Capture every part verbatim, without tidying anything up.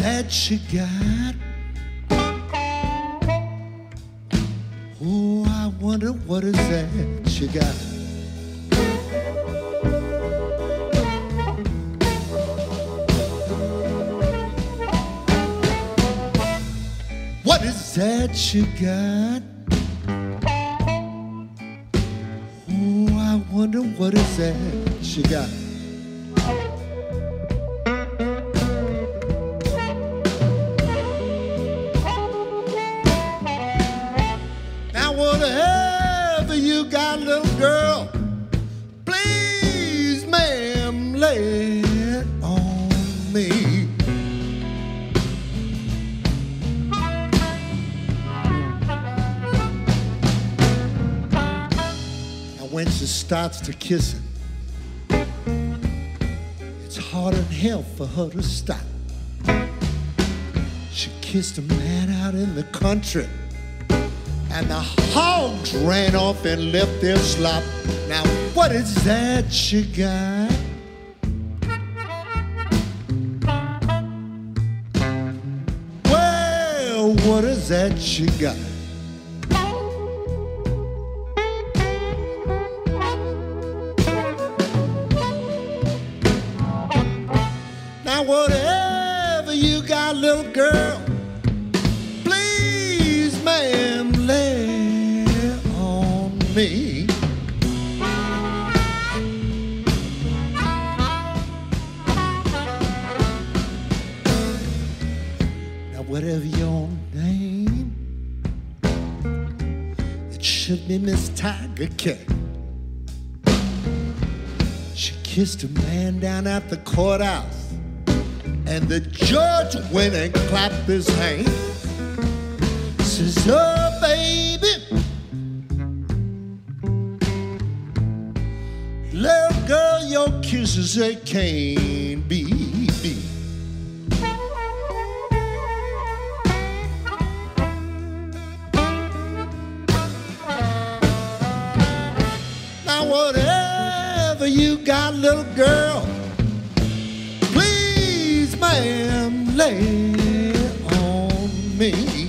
that you got? Oh, I wonder what is that you got? What is that you got? Oh, I wonder what is that you got? Now whatever you got, little girl, please, ma'am, lay it on me. When she starts to kissing, it's harder than hell for her to stop. She kissed a man out in the country, and the hogs ran off and left their slop. Now what is that you got? Well, what is that you got? Whatever you got, little girl, please, ma'am, lay on me. Now, whatever your name, it should be Miss Tiger Cat. She kissed a man down at the courthouse, and the judge went and clapped his hands. Says, oh, baby, little girl, your kisses, they can't be beat. Now, whatever you got, little girl, ma'am, lay on me.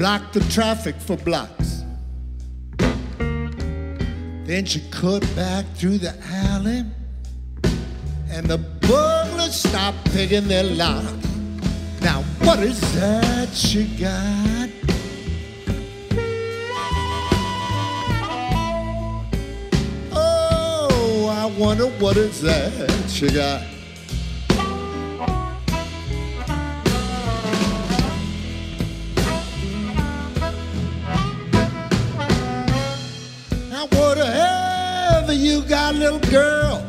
blocked the traffic for blocks. Then she cut back through the alley, and the burglars stopped picking their lock. Now what is that she got? Oh, I wonder what is that she got? Now whatever you got, little girl,